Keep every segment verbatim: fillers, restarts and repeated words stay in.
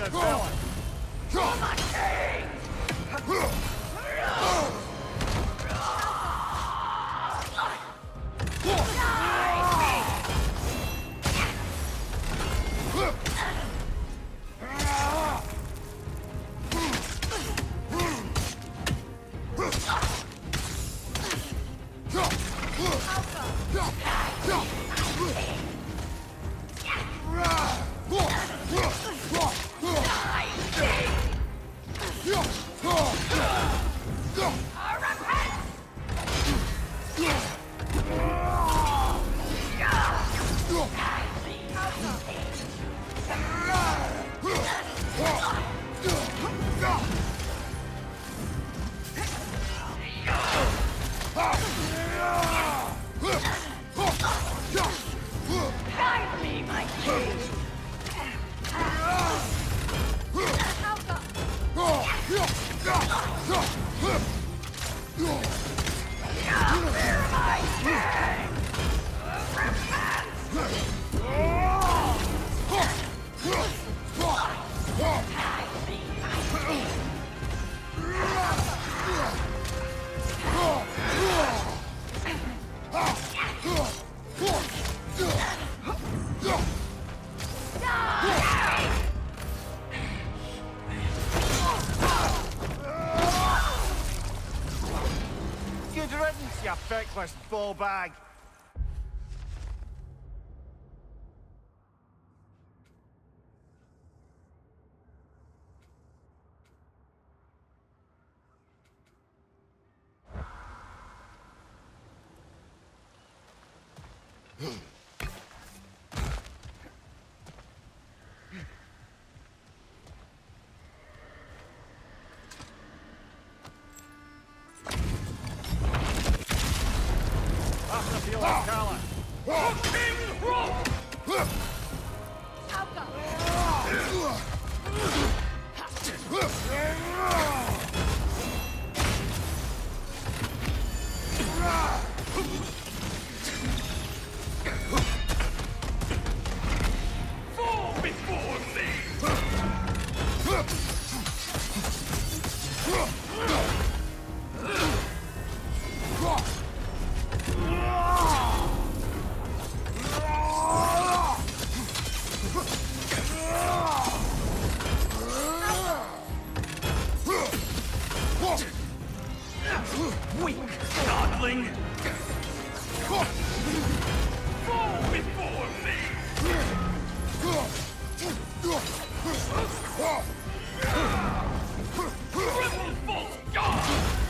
the villain! I'm a king! Guide me, my king! Fear my king! Good riddance, you feckless ball bag! After the field of Kala. Fall before me! Weak godling! Fall before me! Triple false god!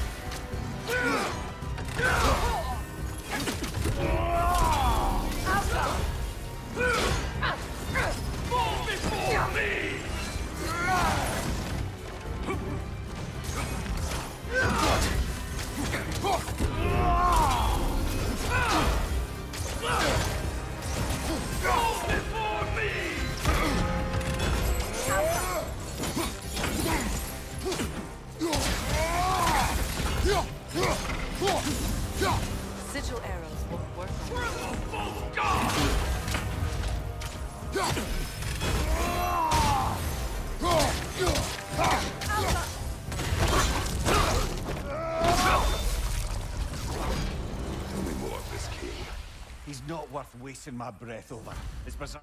Fall before me! Fall before me! Sigil arrows won't work on Triple false god! Tell me more of this king. He's not worth wasting my breath over. It's bizarre.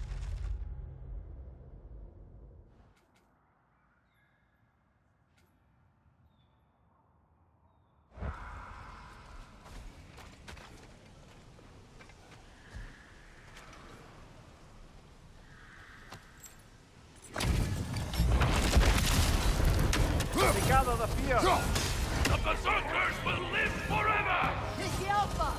They gather the fear. The Berserkers will live forever! Take the Alpha!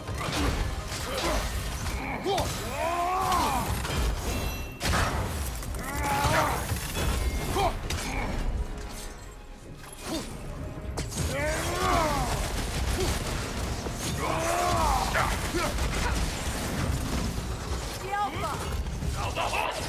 The Alpha! Now the halt!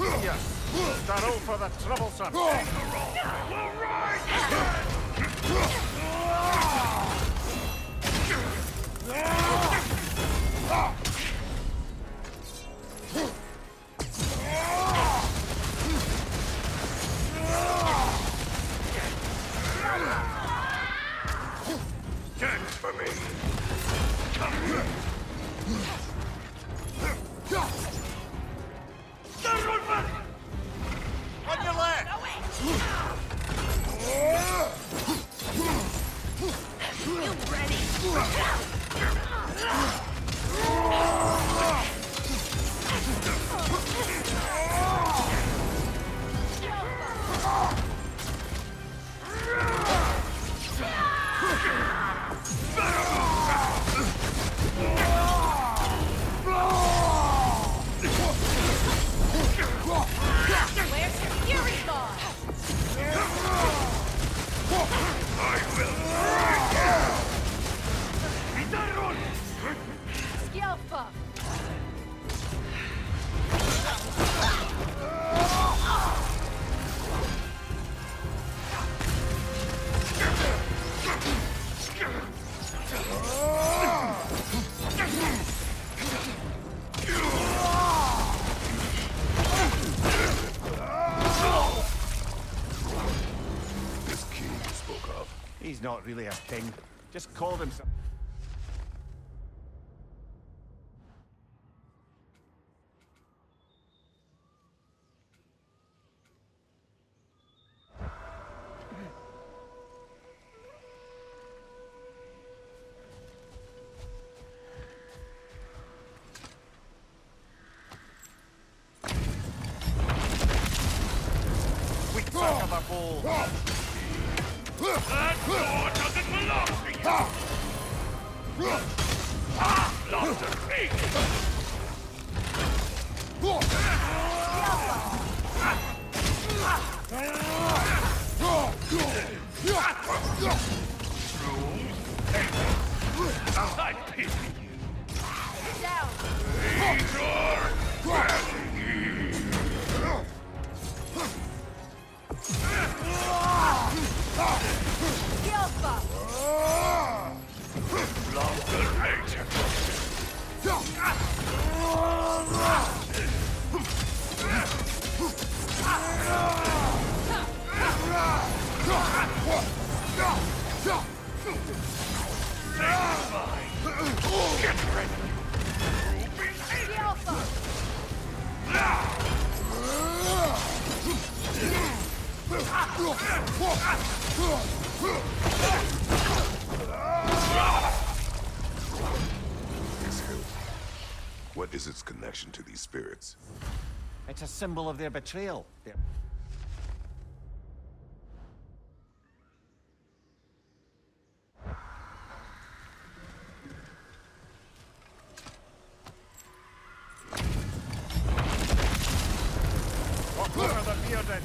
Here, Darrow for the troublesome. We'll rise again! Dance for me! Come here! On your left! You ready? Where's your fury gone? I will break you! Skjelfa! This king you spoke of. He's not really a king. Just called himself. We back of a bowl. That door doesn't belong to you! Ah! Lost a king! I pity you! Down! Skjelfa! Lost the rage! Get ready! Skjelfa! This hill. What is its connection to these spirits? It's a symbol of their betrayal. Their- Walk over the bearded.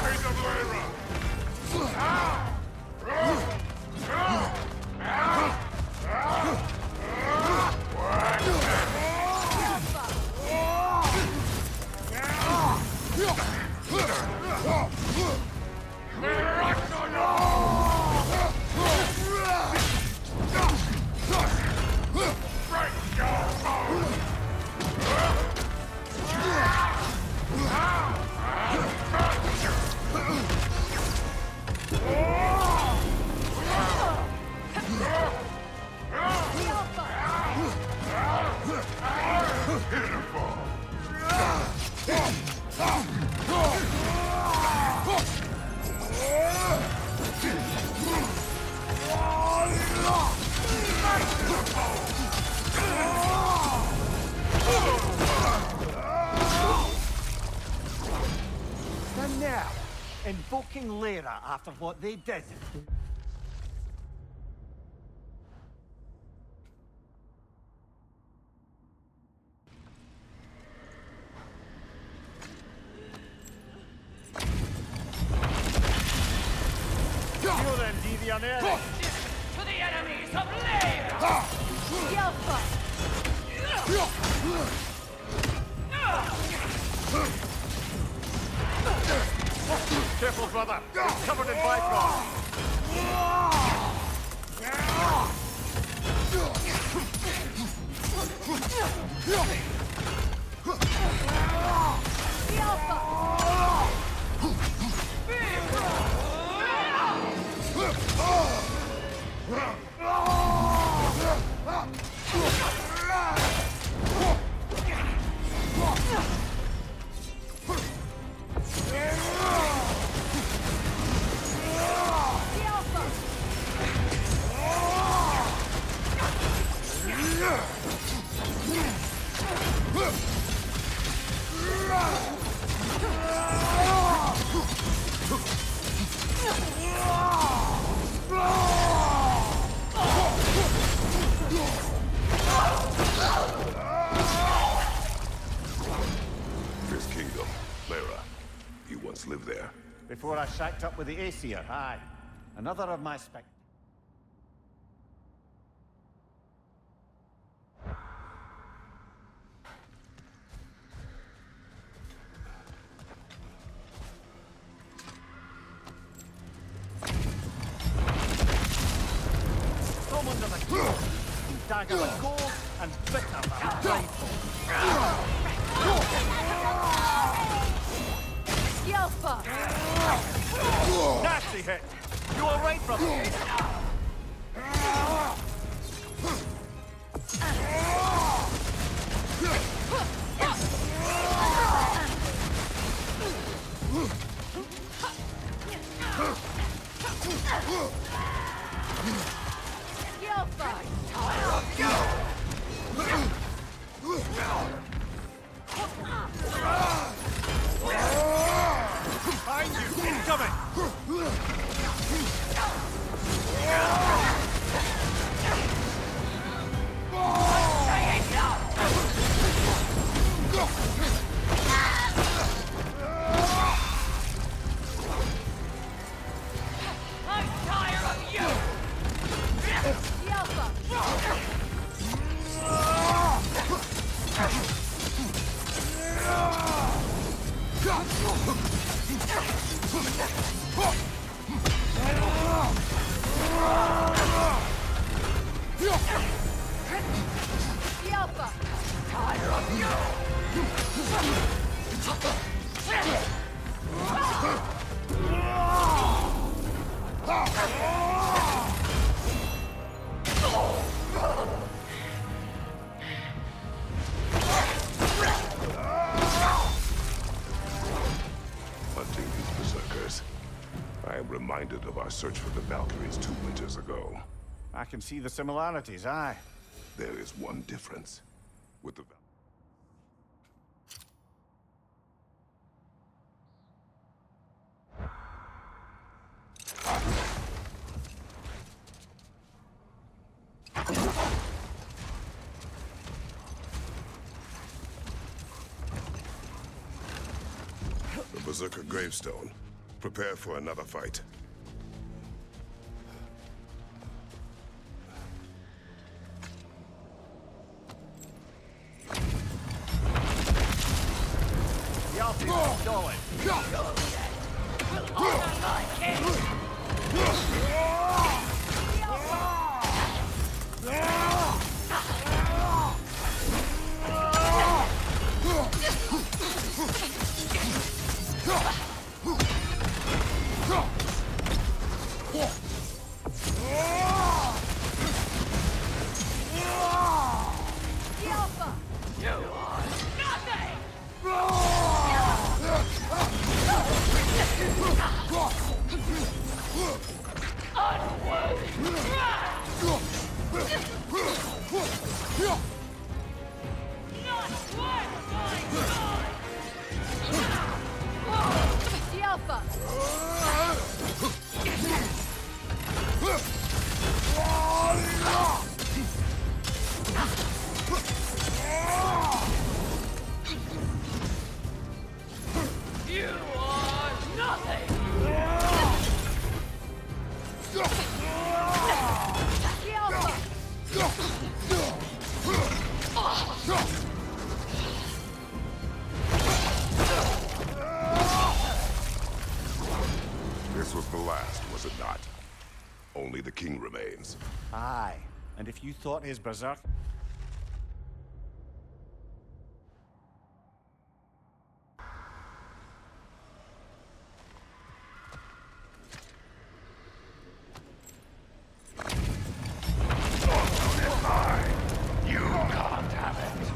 The enemies of Lyra! And now, invoking Lyra after what they did. Kill them, Deviant. To the enemies of Lyra! Yelpa! Careful, brother. It's covered in bifrost. Yelpa! This kingdom, Lyra. You once lived there. Before I shacked up with the Aesir, aye. Another of my spec... Come under the keel, dagger of gold, and bitter of blindfold. Yelpa! Nasty hit! You alright, brother? Behind you! Incoming! I'm tired of you! Yelpa! Yelpa! Tired of you! Hunting these berserkers. I am reminded of our search for the Valkyries two winters ago. I can see the similarities, aye. There is one difference. With the Val- The Berserker gravestone. Prepare for another fight. The Alfie is stolen. Yelpa! You are nothing! You are nothing! This was the last, was it not? Only the king remains. Aye, and if you thought his berserk... You can't have it.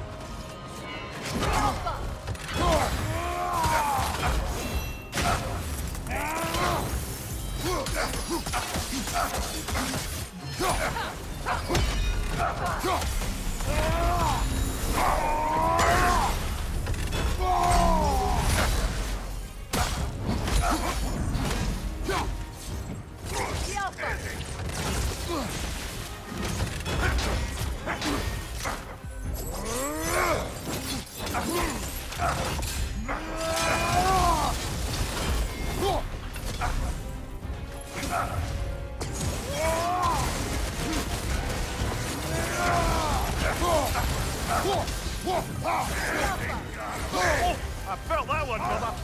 Oh, I felt that one,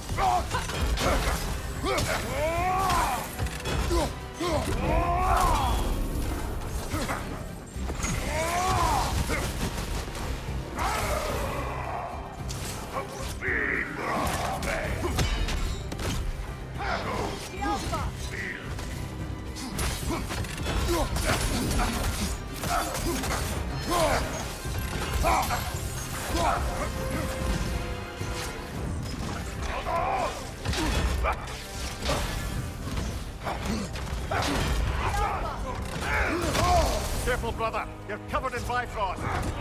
Careful, brother. You're covered in Bifrost.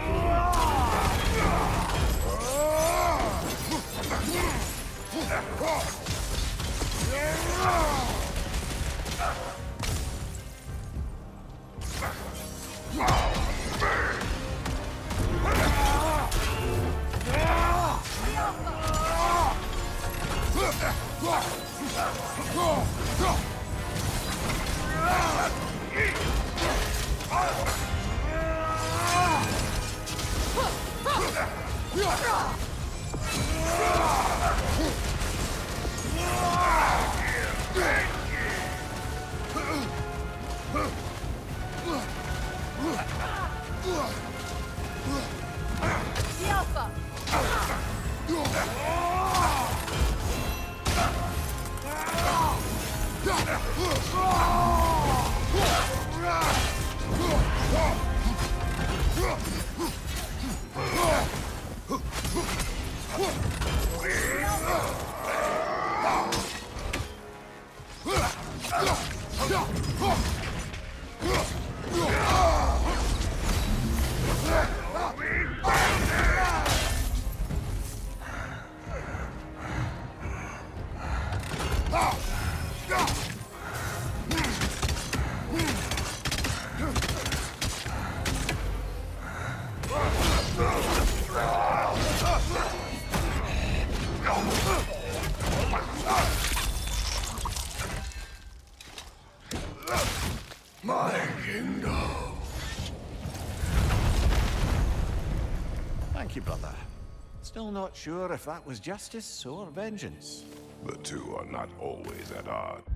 My kingdom. Thank you, brother. Still not sure if that was justice or vengeance. The two are not always at odds.